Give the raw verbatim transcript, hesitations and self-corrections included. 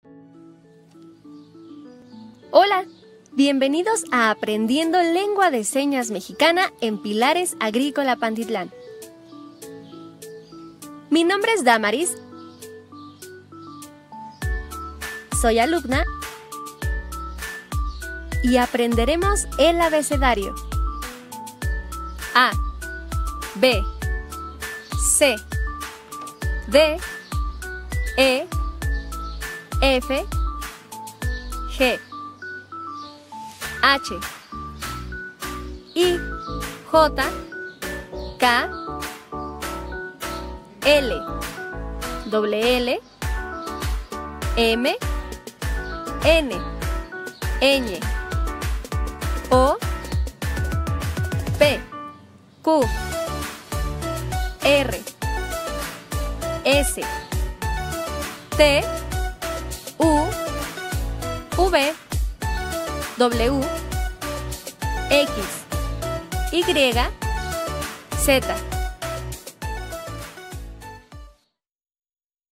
Hola, bienvenidos a Aprendiendo Lengua de Señas Mexicana en Pilares Agrícola Pantitlán. Mi nombre es Damaris, soy alumna y aprenderemos el abecedario. A, B, C, D, E, F, G, H, I, J, K, L, doble L, M, N, ñ, O, P, Q, R, S, T, U, V, W, X, Y, Z.